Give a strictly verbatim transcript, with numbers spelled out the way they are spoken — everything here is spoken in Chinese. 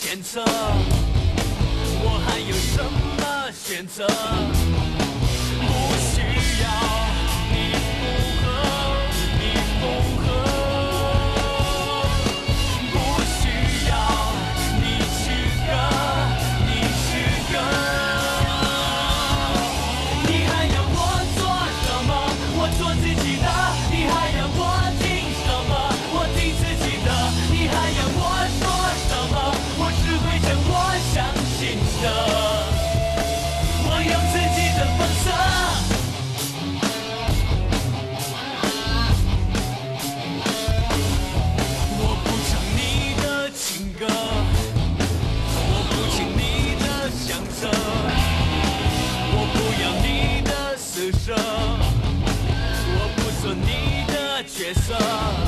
牵扯，我还有什么选择？不需要你附和，你附和，不需要你许可，你许可。你还要我做什么？我做自己的。你还要我听什么？我听自己的。你还要我说什么？我只会讲我相信的。我有自己的方式。我不唱你的情歌，我不听你的响声，我不要你的施舍，我不做你的角色。